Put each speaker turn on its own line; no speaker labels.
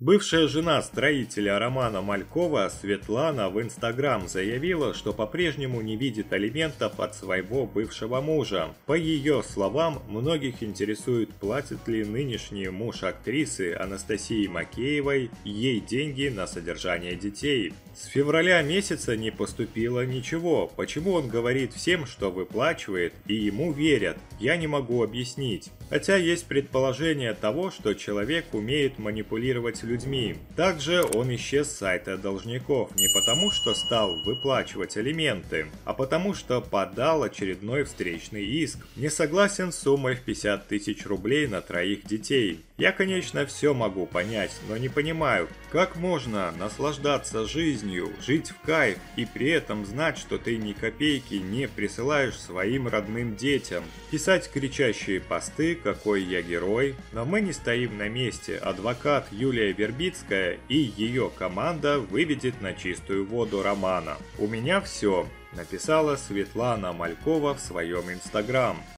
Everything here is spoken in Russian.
Бывшая жена строителя Романа Малькова Светлана в Инстаграм заявила, что по-прежнему не видит алиментов от своего бывшего мужа. По ее словам, многих интересует, платит ли нынешний муж актрисы Анастасии Макеевой ей деньги на содержание детей. С февраля месяца не поступило ничего. Почему он говорит всем, что выплачивает, и ему верят, я не могу объяснить. Хотя есть предположение того, что человек умеет манипулировать людьми. Также он исчез с сайта должников не потому, что стал выплачивать алименты, а потому, что подал очередной встречный иск. Не согласен с суммой в 50 тысяч рублей на троих детей. Я, конечно, все могу понять, но не понимаю, как можно наслаждаться жизнью, жить в кайф и при этом знать, что ты ни копейки не присылаешь своим родным детям. Писать кричащие посты, какой я герой. Но мы не стоим на месте. Адвокат Юлия Вербицкая и ее команда выведет на чистую воду Романа. У меня все, написала Светлана Малькова в своем инстаграм.